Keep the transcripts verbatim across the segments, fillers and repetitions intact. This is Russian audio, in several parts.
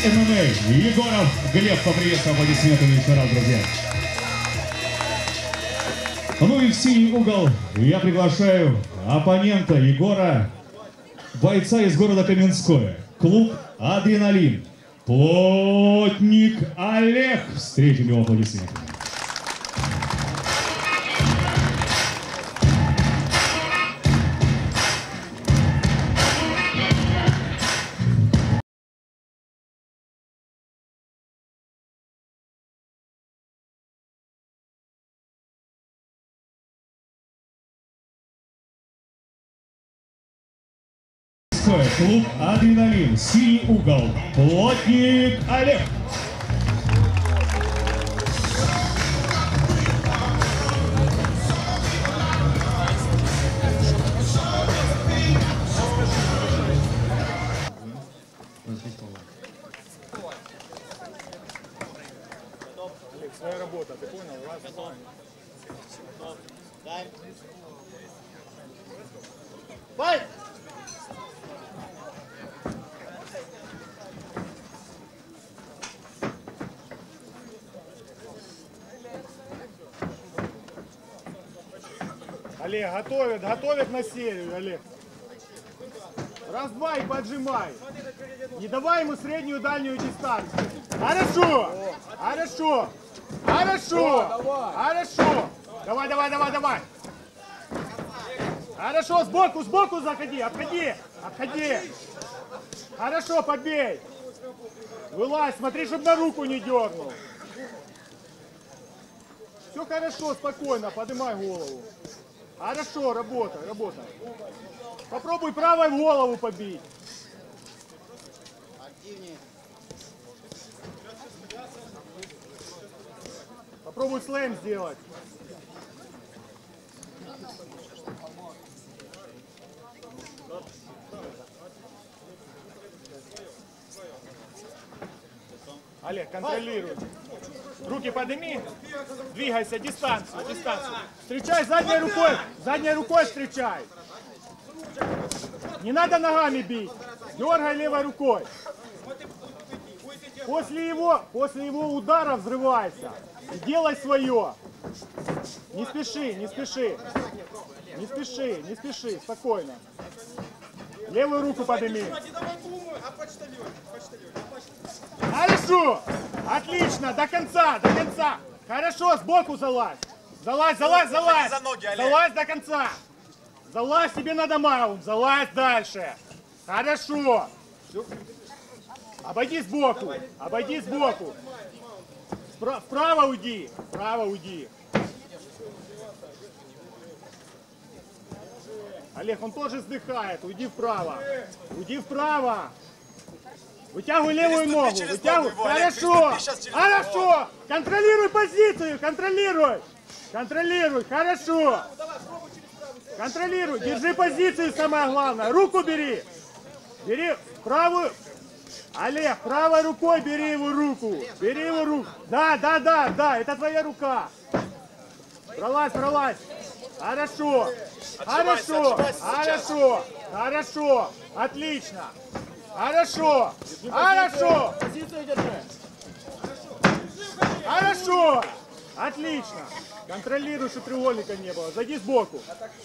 эм эм а Егоров Глеб. Поприветствуем аплодисментами еще раз, друзья. Ну и в синий угол я приглашаю оппонента Егора, бойца из города Каменское. Клуб «Адреналин». Плотник Олег. Встретим его аплодисментами. Клуб «Адреналин». Синий угол. Плотник Олег. Олег, своя работа, ты понял? Раз, два. Дай. Бай! Олег, готовят, готовят на серию, Олег. Раз, два и поджимай. Не давай ему среднюю дальнюю дистанцию. Хорошо, хорошо, хорошо, хорошо. Давай, давай, давай, давай. Хорошо, сбоку, сбоку заходи, обходи, обходи. Хорошо, побей. Вылазь, смотри, чтобы на руку не дернул. Все хорошо, спокойно, поднимай голову. Хорошо, работай, работай. Попробуй правой в голову побить. Активнее. Попробуй слэм сделать. Олег, контролируй. Руки подними, двигайся, дистанцию, дистанцию. Встречай задней рукой, задней рукой встречай. Не надо ногами бить, дергай левой рукой. После его, после его удара взрывайся и делай свое. Не спеши, не спеши, не спеши, не спеши, спокойно. Левую руку подними. Хорошо! Отлично! До конца! До конца! Хорошо! Сбоку залазь! Залазь, залазь, залазь! Залазь до конца! Залазь, тебе надо маунт! Залазь дальше! Хорошо! Обойди сбоку! Обойди сбоку! Спра- вправо уйди! Вправо уйди! Олег, он тоже вздыхает! Уйди вправо! Уйди вправо! Вытягивай левую ногу, вытягивай. Хорошо, хорошо. Контролируй позицию, контролируй. Контролируй, хорошо. Контролируй, держи позицию, самое главное. Руку бери. Бери правую. Олег, правой рукой бери его руку. Бери его руку. Да, да, да, да, это твоя рука. Пролазь, пролазь. Хорошо, хорошо, хорошо, хорошо, отлично. Хорошо! Хорошо! Позицию держи! Хорошо! Отлично! Контролируй, чтобы треугольника не было. Зайди сбоку.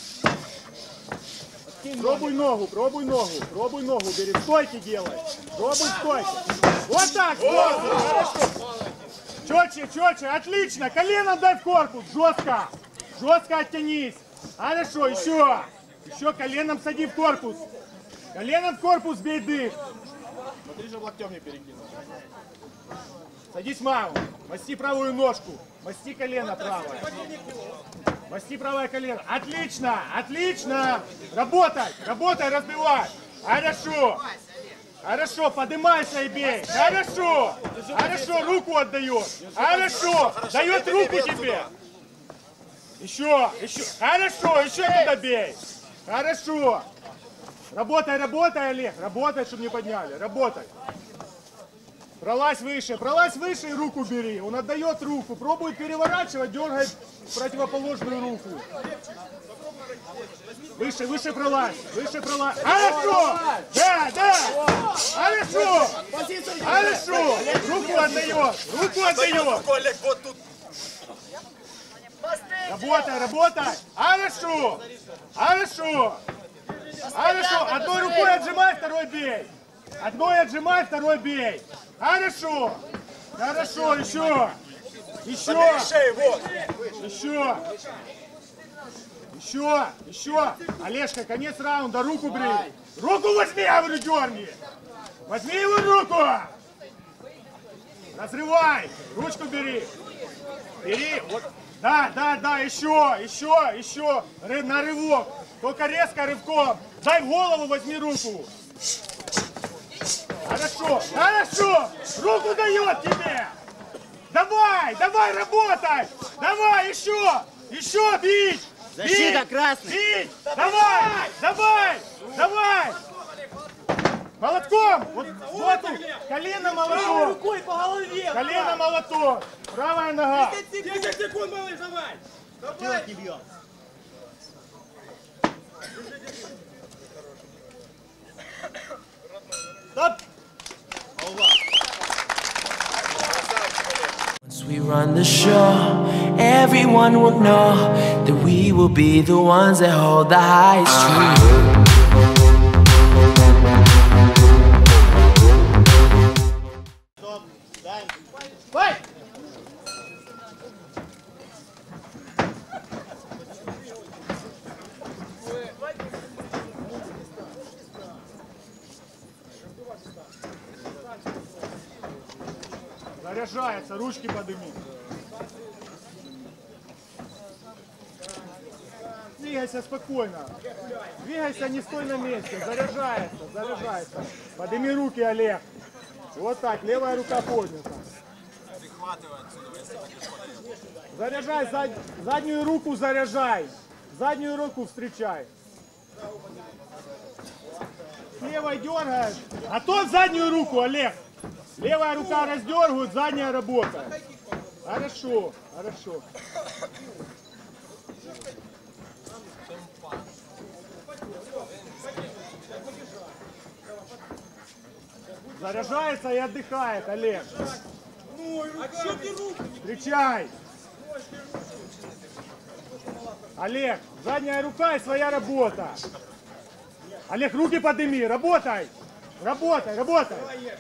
Пробуй ногу, пробуй ногу, пробуй ногу, бери. Стойки делай. Пробуй стойки. Вот так, стойки. Хорошо. Четче, четче, отлично. Коленом дай в корпус. Жестко. Жестко оттянись. Хорошо, еще. Еще коленом сади в корпус. Коленом в корпус бей дых. Смотри, же локтем не перекинул. Садись, маунт. Масти правую ножку. Масти колено правое. Масти правое колено. Отлично, отлично. Работай, работай, разбивай. Хорошо. Хорошо, поднимайся и бей. Хорошо. Хорошо, руку отдает. Хорошо. Дает руку тебе. Еще, еще. Хорошо, еще туда бей. Хорошо. Работай, работай, Олег. Работай, чтобы не подняли. Работай. Пролазь выше, пролазь выше и руку бери. Он отдает руку. Пробует переворачивать, дергает противоположную руку. Выше, выше пролазь, выше пролазь. Хорошо! Да, да! Хорошо! Хорошо! Руку отдает, руку отдает. Работай, работай! Хорошо! Хорошо! Хорошо! Одной рукой отжимай, второй бей! Одной отжимай, второй бей! Хорошо! Хорошо, еще! Еще! Еще! Еще! Еще! Олежка, конец раунда, руку брей! Руку возьми, я говорю, дерни! Возьми его руку! Разрывай! Ручку бери! Бери! Вот. Да, да, да, еще, еще, еще! Ры, на рывок! Только резко рывком! Дай в голову, возьми руку! Хорошо! Хорошо! Руку дает тебе! Давай! Давай, работай! Давай, еще! Еще бить! Защита, красный! Бить! Давай! Давай! Давай! Молотком! Вот, вот, колено молоток! Рукой по голове! Колено молоток! Правая нога! десять секунд, малыш, давай! Давай! Не бьем! Стоп! Once we run the show, everyone will know that we will be the ones that hold the highest truth. Vai! Заряжается, ручки подними. Двигайся спокойно. Двигайся, не стой на месте. Заряжается, заряжается. Подними руки, Олег. Вот так, левая рука поднята. Заряжай, зад... заднюю руку заряжай. Заднюю руку встречай. Левой дергаешь. А то заднюю руку, Олег. Левая рука раздергивает, задняя работает. Хорошо, хорошо. Заряжается и отдыхает, Олег. Встречай. Олег, задняя рука и своя работа. Олег, руки подними, работай. Работай, работай.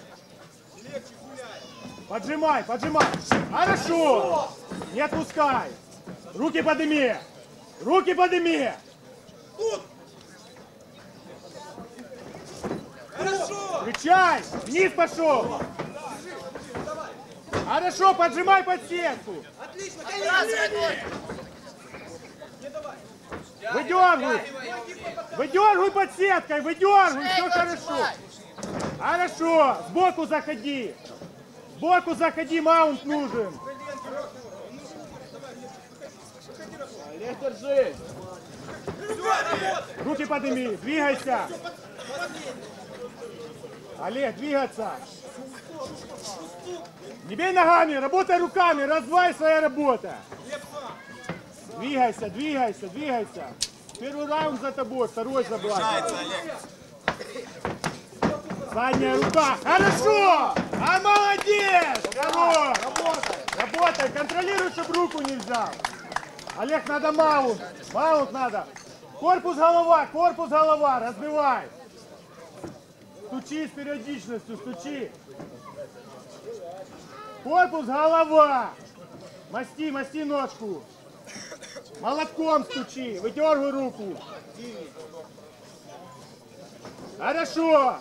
Поджимай, поджимай. Хорошо. Не отпускай. Руки подними. Руки подними. Встречай. Вниз пошел. Хорошо, поджимай под сетку. Отлично! Выдергивай. Выдергивай под сеткой, выдергивай, все хорошо. Хорошо, сбоку заходи. Сбоку заходи, маунт нужен. Олег, держи. Руки подними, двигайся. Олег, двигаться. Не бей ногами, работай руками, раз-два и своя работа. Двигайся, двигайся, двигайся. Первый раунд за тобой, второй забрать. Задняя рука. Хорошо! А молодец! Хорош! Работай! Работай! Контролируй, чтобы руку не взял. Олег, надо маунт. Маунт надо. Корпус, голова, корпус, голова. Разбивай. Стучи с периодичностью, стучи. Корпус, голова. Масти, масти ножку. Молотком стучи. Выдергивай руку. Хорошо.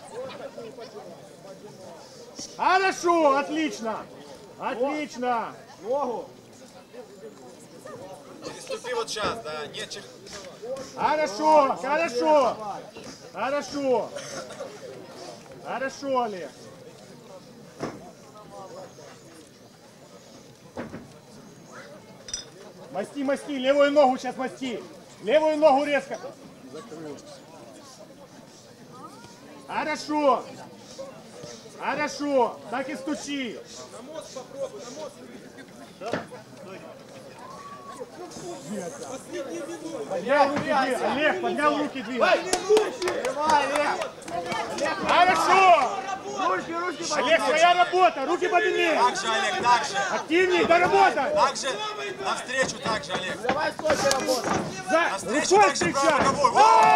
Хорошо, отлично. Отлично. Ногу. Переступи вот сейчас, да, не через... Хорошо, хорошо. Хорошо. Хорошо, Олег. Масти, масти, левую ногу сейчас масти. Левую ногу резко. Закрыл. Хорошо. Хорошо. Так и стучи. Поднял руки, двигай. Олег, поднял руки, двигай. Хорошо! Олег, своя работа, руки подними. Так же, Олег, так же. Активней, доработай. Так же, навстречу так же, Олег. За, Навстречу рукой так же, встречай. правой ногой.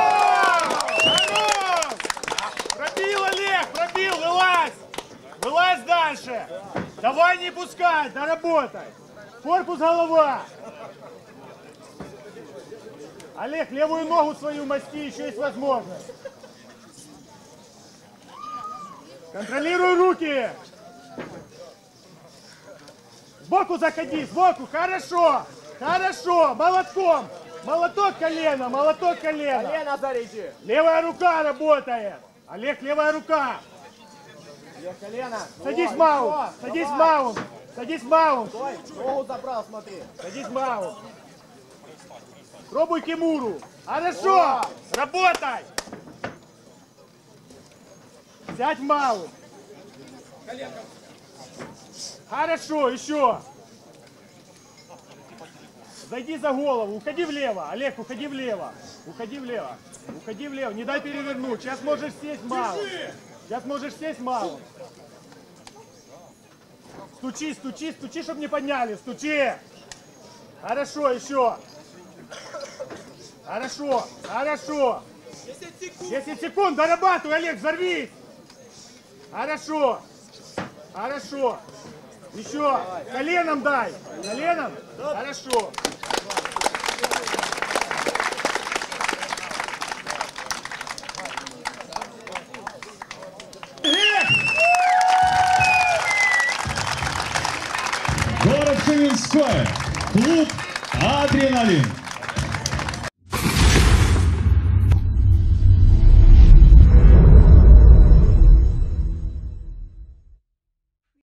Хорош! Пробил, Олег, пробил, вылазь. Вылазь дальше. Давай не пускай, доработай. Корпус, голова. Олег, левую ногу свою масти, еще есть возможность. Контролируй руки. Сбоку заходи, сбоку, хорошо. Хорошо, молотком. Молоток колено, молоток колено. Колено заряди. Левая рука работает. Олег, левая рука. Олег, колено. Садись в О, маунт, еще. садись в Давай. маунт. Садись в маунт. Стой, ногу забрал, смотри. Садись в маунт. Пробуй кимуру. Хорошо. Работай. Сядь в маунт. Хорошо, еще. Зайди за голову, уходи влево. Олег, уходи влево. Уходи влево. Уходи влево. Не дай перевернуть. Сейчас можешь сесть в маунт. Сейчас можешь сесть в маунт. Стучи, стучи, стучи, чтобы не подняли. Стучи. Хорошо, еще. Хорошо, хорошо. десять секунд, дорабатывай, Олег, взорвись. Хорошо. Хорошо. Еще. Коленом дай. Коленом? Хорошо. Город Каменское. Клуб «Адреналин».